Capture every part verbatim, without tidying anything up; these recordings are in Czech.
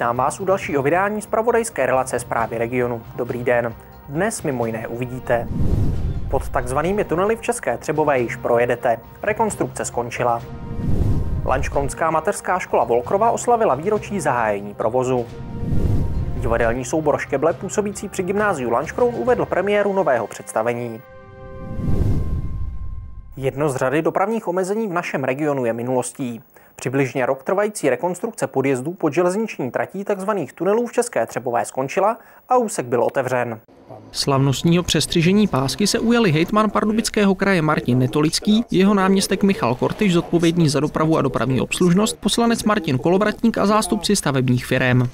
Vítám vás u dalšího vydání zpravodajské relace Zprávy regionu. Dobrý den. Dnes mimo jiné uvidíte. Pod takzvanými tunely v České Třebové již projedete. Rekonstrukce skončila. Lanškronská mateřská škola Volkrova oslavila výročí zahájení provozu. Divadelní soubor Škeble působící při gymnáziu Lanškroun uvedl premiéru nového představení. Jedno z řady dopravních omezení v našem regionu je minulostí. Přibližně rok trvající rekonstrukce podjezdů pod železniční tratí tzv. Tunelů v České Třebové skončila a úsek byl otevřen. Slavnostního přestřižení pásky se ujali hejtman Pardubického kraje Martin Netolický, jeho náměstek Michal Kortyš zodpovědný za dopravu a dopravní obslužnost, poslanec Martin Kolovratník a zástupci stavebních firem.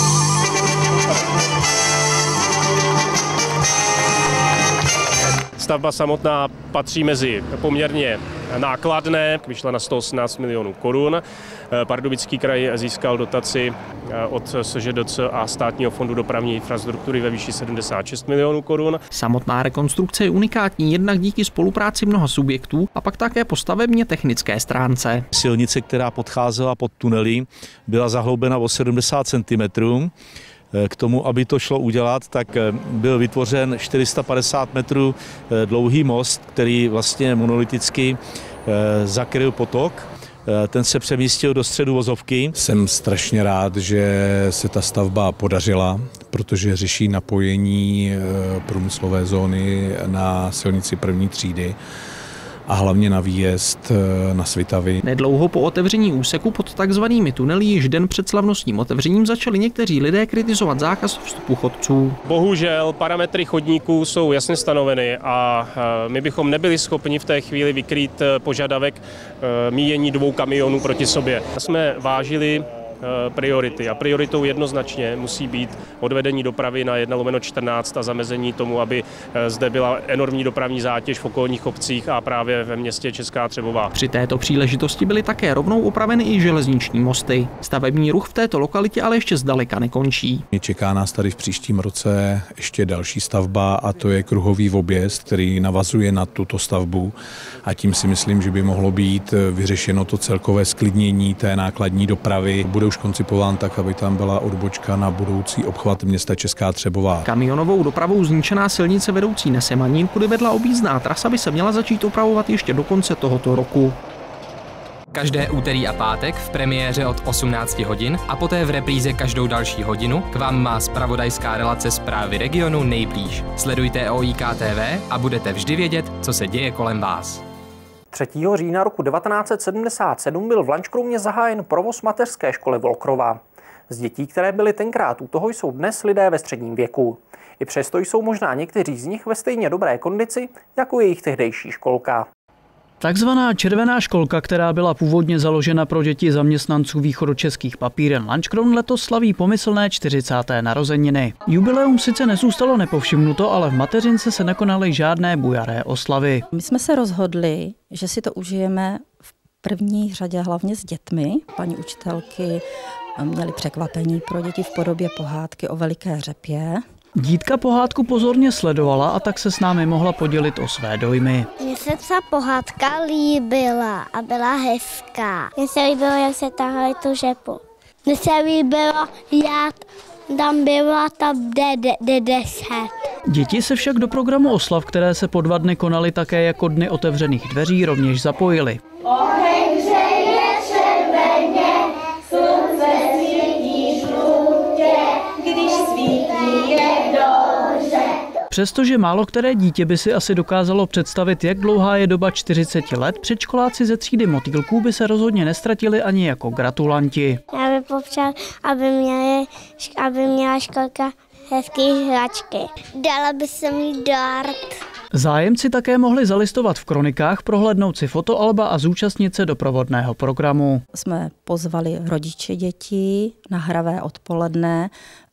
Stavba samotná patří mezi poměrně nákladné, vyšla na sto osmnáct milionů korun. Pardubický kraj získal dotaci od S Ž D C a Státního fondu dopravní infrastruktury ve výši sedmdesát šest milionů korun. Samotná rekonstrukce je unikátní jednak díky spolupráci mnoha subjektů a pak také po stavebně technické stránce. Silnice, která podcházela pod tunely, byla zahloubena o sedmdesát centimetrů. K tomu, aby to šlo udělat, tak byl vytvořen čtyři sta padesát metrů dlouhý most, který vlastně monoliticky zakryl potok. Ten se přemístil do středu vozovky. Jsem strašně rád, že se ta stavba podařila, protože řeší napojení průmyslové zóny na silnici první třídy a hlavně na výjezd na Svitavy. Nedlouho po otevření úseku pod takzvanými tunely již den před slavnostním otevřením začali někteří lidé kritizovat zákaz vstupu chodců. Bohužel parametry chodníků jsou jasně stanoveny a my bychom nebyli schopni v té chvíli vykrýt požadavek míjení dvou kamionů proti sobě. Jsme vážili priority a prioritou jednoznačně musí být odvedení dopravy na jedna lomeno čtrnáct a zamezení tomu, aby zde byla enormní dopravní zátěž v okolních obcích a právě ve městě Česká Třebová. Při této příležitosti byly také rovnou opraveny i železniční mosty. Stavební ruch v této lokalitě ale ještě zdaleka nekončí. Čeká nás tady v příštím roce ještě další stavba a to je kruhový objezd, který navazuje na tuto stavbu a tím si myslím, že by mohlo být vyřešeno to celkové sklidnění té nákladní dopravy. Bude už koncipován tak, aby tam byla odbočka na budoucí obchvat města Česká Třebová. Kamionovou dopravou zničená silnice vedoucí na Semanín, kudy vedla objízdná trasa, by se měla začít opravovat ještě do konce tohoto roku. Každé úterý a pátek v premiéře od osmnácti hodin a poté v repríze každou další hodinu k vám má zpravodajská relace Zprávy regionu nejblíž. Sledujte O I K T V a budete vždy vědět, co se děje kolem vás. třetího října roku devatenáct set sedmdesát sedm byl v Lanškrouně zahájen provoz mateřské školy Volkrova. Z dětí, které byly tenkrát u toho, jsou dnes lidé ve středním věku. I přesto jsou možná někteří z nich ve stejně dobré kondici jako jejich tehdejší školka. Takzvaná červená školka, která byla původně založena pro děti zaměstnanců východočeských papíren Lanškroun, letos slaví pomyslné čtyřicáté narozeniny. Jubileum sice nezůstalo nepovšimnuto, ale v mateřince se nekonaly žádné bujaré oslavy. My jsme se rozhodli, že si to užijeme v první řadě hlavně s dětmi. Paní učitelky měly překvapení pro děti v podobě pohádky o veliké řepě. Dítka pohádku pozorně sledovala a tak se s námi mohla podělit o své dojmy. Mně se ta pohádka líbila a byla hezká. Mně se líbilo, jak se tahali tu žepu. Mně se líbilo, jak tam byla ta D deset. Děti se však do programu oslav, které se po dva dny konaly také jako dny otevřených dveří, rovněž zapojily. Oheň hřeje červeně, slunce svítí žlutě, když svítí je dobře. Přestože málo které dítě by si asi dokázalo představit, jak dlouhá je doba čtyřicet let, předškoláci ze třídy Motýlků by se rozhodně nestratili ani jako gratulanti. Já bych popřál, aby, měli, aby měla školka hezký hračky. Dala by se mi dort. Zájemci také mohli zalistovat v kronikách, prohlédnout si fotoalba a zúčastnit se doprovodného programu. Jsme pozvali rodiče dětí na hravé odpoledne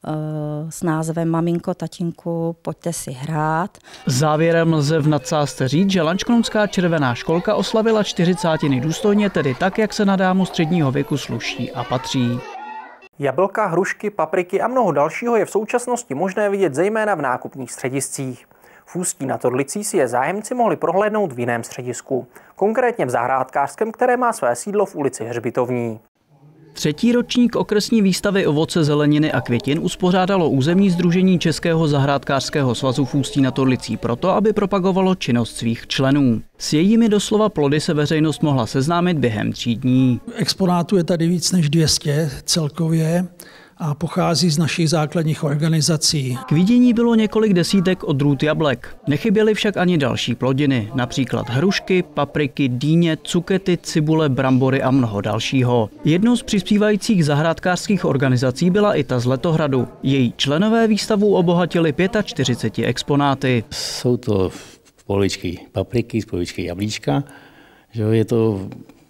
s názvem Maminko, tatínku, pojďte si hrát. Závěrem lze v nadsázce říct, že Lanškronská červená školka oslavila čtyřicátiny důstojně, tedy tak, jak se na dámu středního věku sluší a patří. Jablka, hrušky, papriky a mnoho dalšího je v současnosti možné vidět zejména v nákupních střediscích. V Ústí nad Orlicí si je zájemci mohli prohlédnout v jiném středisku, konkrétně v zahrádkářském, které má své sídlo v ulici Hřbitovní. Třetí ročník okresní výstavy ovoce, zeleniny a květin uspořádalo územní sdružení Českého zahrádkářského svazu v Ústí nad Orlicí proto, aby propagovalo činnost svých členů. S jejími doslova plody se veřejnost mohla seznámit během tří dní. Exponátů je tady víc než dvě stě celkově a pochází z našich základních organizací. K vidění bylo několik desítek odrůd jablek. Nechyběly však ani další plodiny, například hrušky, papriky, dýně, cukety, cibule, brambory a mnoho dalšího. Jednou z přispívajících zahrádkářských organizací byla i ta z Letohradu. Její členové výstavu obohatili čtyřiceti pěti exponáty. Jsou to poličky papriky, poličky jablíčka, že je to,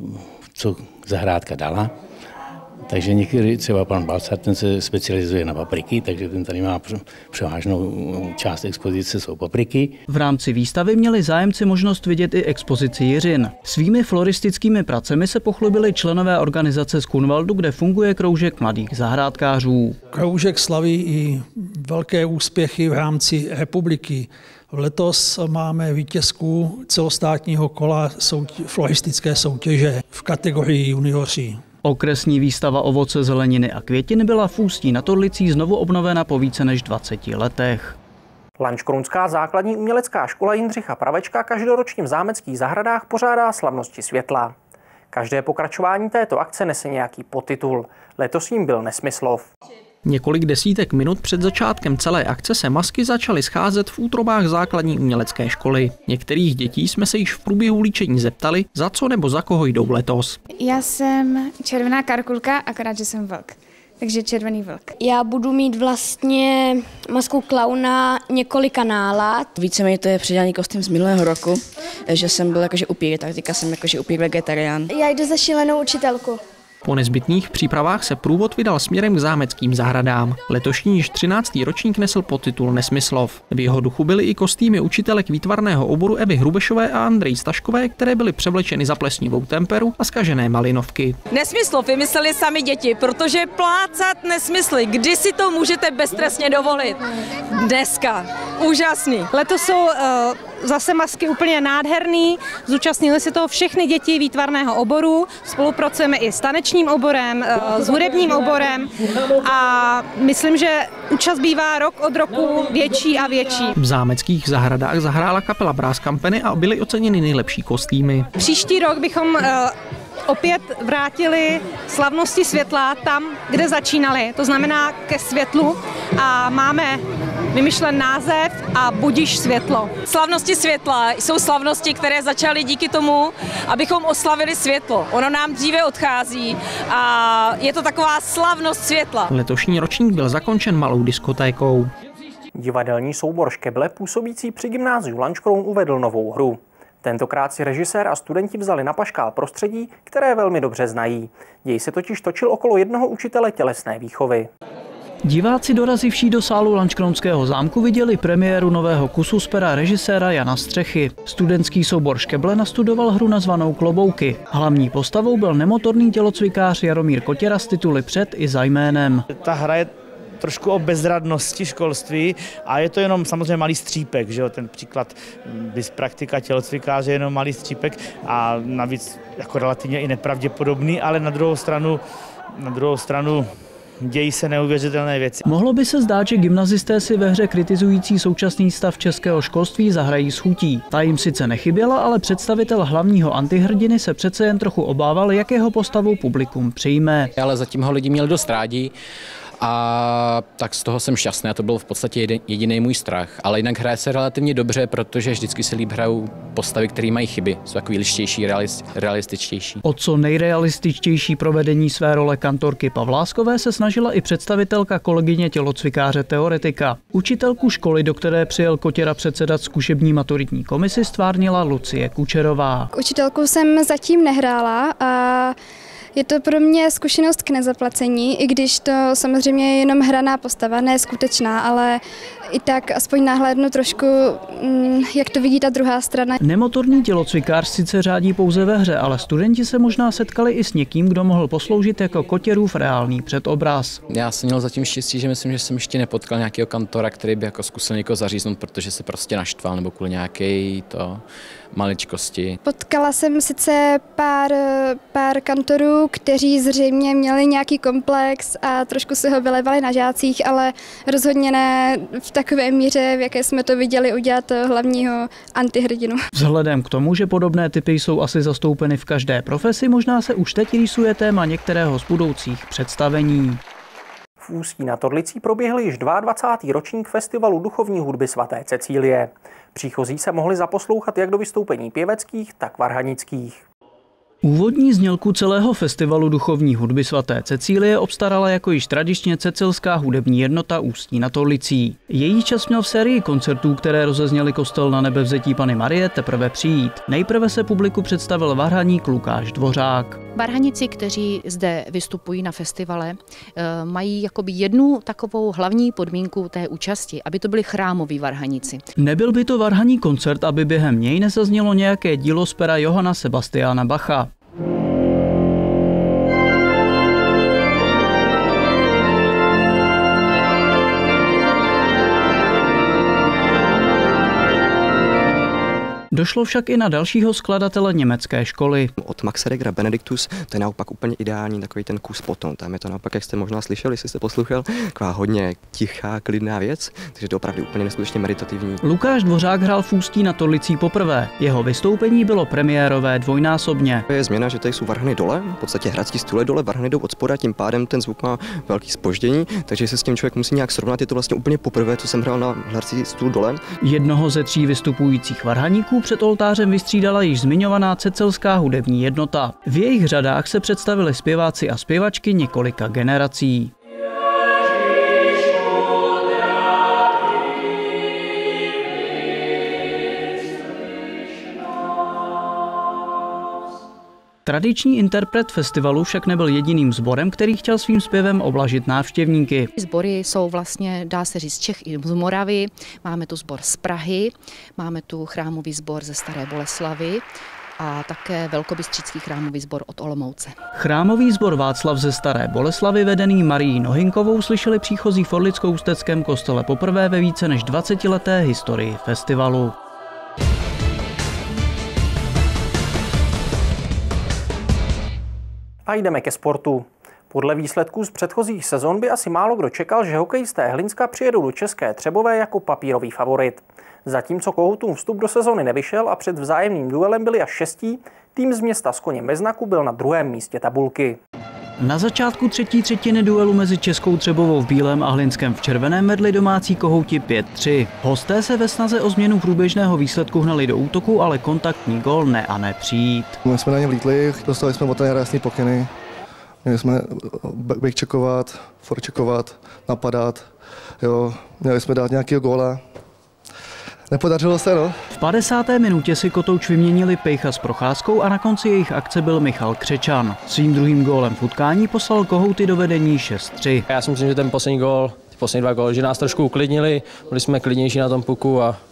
co zahrádka dala. Takže některý, třeba pan Balcar, ten se specializuje na papriky, takže ten tady má převážnou část expozice, jsou papriky. V rámci výstavy měli zájemci možnost vidět i expozici jiřin. Svými floristickými pracemi se pochlubili členové organizace z Kunvaldu, kde funguje kroužek mladých zahrádkářů. Kroužek slaví i velké úspěchy v rámci republiky. Letos máme vítězku celostátního kola soutě- floristické soutěže v kategorii junioři. Okresní výstava ovoce, zeleniny a květin byla v Ústí nad Orlicí znovu obnovena po více než dvaceti letech. Lanškrounská základní umělecká škola Jindřicha Pravečka každoročně v zámeckých zahradách pořádá slavnosti světla. Každé pokračování této akce nese nějaký podtitul. Letos jím byl Nesmyslov. Několik desítek minut před začátkem celé akce se masky začaly scházet v útrobách základní umělecké školy. Některých dětí jsme se již v průběhu líčení zeptali, za co nebo za koho jdou letos. Já jsem červená karkulka, akorát, že jsem vlk. Takže červený vlk. Já budu mít vlastně masku klauna několika nálad. Víceméně to je předělaný kostým z minulého roku, že jsem byl jakože upír, tak teďka jsem jakože upír vegetarián. Já jdu za šílenou učitelku. Po nezbytných přípravách se průvod vydal směrem k zámeckým zahradám. Letošní již třináctý ročník nesl podtitul Nesmyslov. V jeho duchu byly i kostýmy učitelek výtvarného oboru Evy Hrubešové a Andreji Staškové, které byly převlečeny za plesnivou temperu a zkažené malinovky. Nesmyslov vymysleli sami děti, protože plácat nesmysly, kdy si to můžete beztrestně dovolit. Dneska. Úžasný. Letos jsou uh, zase masky úplně nádherný. Zúčastnili se toho všechny děti výtvarného oboru. Spolupracujeme i s tanečním oborem, uh, s hudebním oborem a myslím, že účast bývá rok od roku větší a větší. V zámeckých zahradách zahrála kapela Brass Company a byly oceněny nejlepší kostýmy. Příští rok bychom uh, opět vrátili slavnosti světla tam, kde začínali, to znamená ke světlu, a máme vymyšlen název a Budiš světlo. Slavnosti světla jsou slavnosti, které začaly díky tomu, abychom oslavili světlo. Ono nám dříve odchází a je to taková slavnost světla. Letošní ročník byl zakončen malou diskotékou. Divadelní soubor Škeble, působící při gymnáziu Lanškroun, uvedl novou hru. Tentokrát si režisér a studenti vzali na paškál prostředí, které velmi dobře znají. Děj se totiž točil okolo jednoho učitele tělesné výchovy. Diváci dorazivší do sálu Lanškrounského zámku viděli premiéru nového kusu z pera režiséra Jana Střechy. Studentský soubor Škeble nastudoval hru nazvanou Klobouky. Hlavní postavou byl nemotorný tělocvikář Jaromír Kotěra z tituly Před i za jménem. Ta hra je trošku o bezradnosti školství a je to jenom samozřejmě malý střípek, že jo? Ten příklad bys praktika tělocvikáře je jenom malý střípek a navíc jako relativně i nepravděpodobný, ale na druhou stranu, na druhou stranu dějí se neuvěřitelné věci. Mohlo by se zdát, že gymnazisté si ve hře kritizující současný stav českého školství zahrají s chutí. Ta jim sice nechyběla, ale představitel hlavního antihrdiny se přece jen trochu obával, jakého postavu publikum přijme. Ale zatím ho lidi měli dost rádi. A tak z toho jsem šťastný a to byl v podstatě jediný můj strach. Ale jinak hraje se relativně dobře, protože vždycky se líp hrajou postavy, které mají chyby. Jsou takový lištější, realističtější. O co nejrealističtější provedení své role kantorky Pavláskové se snažila i představitelka kolegyně tělocvikáře teoretika. Učitelku školy, do které přijel Kotěra předsedat zkušební maturitní komisi, stvárnila Lucie Kučerová. Učitelku jsem zatím nehrála a je to pro mě zkušenost k nezaplacení, i když to samozřejmě je jenom hraná postava, ne skutečná, ale i tak aspoň nahlédnu trošku, jak to vidí ta druhá strana. Nemotorný tělocvikář sice řádí pouze ve hře, ale studenti se možná setkali i s někým, kdo mohl posloužit jako Kotěrův reálný předobraz. Já jsem měl zatím štěstí, že myslím, že jsem ještě nepotkal nějakého kantora, který by jako zkusil někoho zaříznout, protože se prostě naštval nebo kvůli nějaké to maličkosti. Potkala jsem sice pár, pár kantorů, kteří zřejmě měli nějaký komplex a trošku se ho vylevali na žácích, ale rozhodně ne v takové míře, v jaké jsme to viděli udělat hlavního antihrdinu. Vzhledem k tomu, že podobné typy jsou asi zastoupeny v každé profesi, možná se už teď rýsuje téma některého z budoucích představení. V Ústí nad Orlicí proběhl již dvacátý druhý ročník festivalu duchovní hudby svaté Cecílie. Příchozí se mohli zaposlouchat jak do vystoupení pěveckých, tak varhanických. Úvodní znělku celého festivalu duchovní hudby svaté Cecílie obstarala jako již tradičně Cecilská hudební jednota Ústí nad Orlicí. Její čas měl v sérii koncertů, které rozezněly kostel Na Nebevzetí Panny Marie, teprve přijít. Nejprve se publiku představil varhaník Lukáš Dvořák. Varhanici, kteří zde vystupují na festivale, mají jakoby jednu takovou hlavní podmínku té účasti, aby to byli chrámoví varhanici. Nebyl by to varhaní koncert, aby během něj nezaznělo nějaké dílo z pera Johanna Sebastiana Bacha. Došlo však i na dalšího skladatele německé školy. Od Maxe Regera Benedictus, to je naopak úplně ideální takový ten kus potom. Tam je to naopak, jak jste možná slyšeli, jestli jste poslouchal, taková hodně tichá, klidná věc, takže to je opravdu úplně neskutečně meditativní. Lukáš Dvořák hrál v Ústí nad Orlicí poprvé. Jeho vystoupení bylo premiérové dvojnásobně. Je změna, že tady jsou varhany dole, v podstatě hradský stůl je dole, varhany jdou od spoda, tím pádem ten zvuk má velký zpoždění, takže se s tím člověk musí nějak srovnat. Je to vlastně úplně poprvé, co jsem hrál na hradský stůl dole. Jednoho ze tří vystupujících varhaníků před oltářem vystřídala již zmiňovaná Cecilská hudební jednota. V jejich řadách se představili zpěváci a zpěvačky několika generací. Tradiční interpret festivalu však nebyl jediným sborem, který chtěl svým zpěvem oblažit návštěvníky. Sbory jsou vlastně, dá se říct, z Čech i z Moravy. Máme tu sbor z Prahy, máme tu chrámový sbor ze Staré Boleslavy a také velkobystřický chrámový sbor od Olomouce. Chrámový sbor Václav ze Staré Boleslavy, vedený Marií Nohinkovou, slyšeli příchozí v Orlicko-Ústeckém kostele poprvé ve více než dvacetileté historii festivalu. A jdeme ke sportu. Podle výsledků z předchozích sezon by asi málo kdo čekal, že hokejisté Hlinska přijedou do České Třebové jako papírový favorit. Zatímco Kohoutům vstup do sezony nevyšel a před vzájemným duelem byli až šestí, tým z města s koněm ve znaku byl na druhém místě tabulky. Na začátku třetí třetiny duelu mezi Českou Třebovou v bílém a Hlinskem v červeném vedli domácí Kohouti pět tři. Hosté se ve snaze o změnu průběžného výsledku hnali do útoku, ale kontaktní gól ne a ne přijít. My jsme na ně vlítli, dostali jsme od trenéra jasný pokyny. Měli jsme backcheckovat, forecheckovat, napadat. Jo, měli jsme dát nějakého góla. Nepodařilo se, no. V padesáté minutě si kotouč vyměnili Pejcha s Procházkou a na konci jejich akce byl Michal Křečan. Svým druhým gólem v utkání poslal Kohouty do vedení šest tři. Já si myslím, že ten poslední gól, ty poslední dva góly, že nás trošku uklidnili, byli jsme klidnější na tom puku a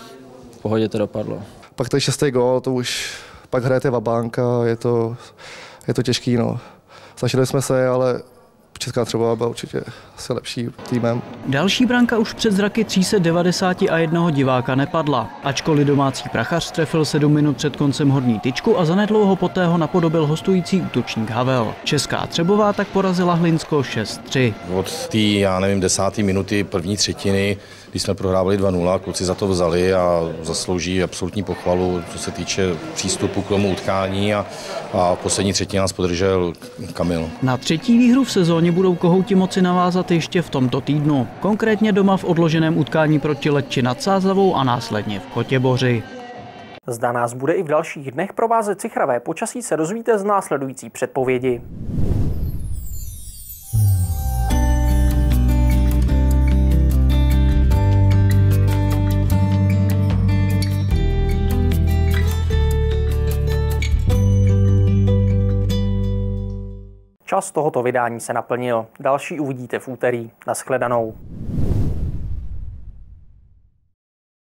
v pohodě to dopadlo. Pak ten šestý gól, to už pak hrajete vabank a je to, je to těžký, no. Snažili jsme se, ale Česká Třebová byla určitě asi lepší týmem. Další branka už před zraky tři sta devadesáti jednoho diváka nepadla. Ačkoliv domácí Prachař trefil sedm minut před koncem horní tyčku a zanedlouho poté ho napodobil hostující útočník Havel. Česká Třebová tak porazila Hlinsko šest tři. Od té, já nevím, desáté minuty první třetiny, když jsme prohrávali dva nula, kluci za to vzali a zaslouží absolutní pochvalu, co se týče přístupu k tomu utkání a, a poslední třetině nás podržel Kamil. Na třetí výhru v sezóně budou Kohouti moci navázat ještě v tomto týdnu. Konkrétně doma v odloženém utkání proti Letči nad Sázavou a následně v Chotěboři. Zda nás bude i v dalších dnech provázet cichravé počasí, se dozvíte z následující předpovědi. Čas tohoto vydání se naplnil. Další uvidíte v úterý. Naschledanou.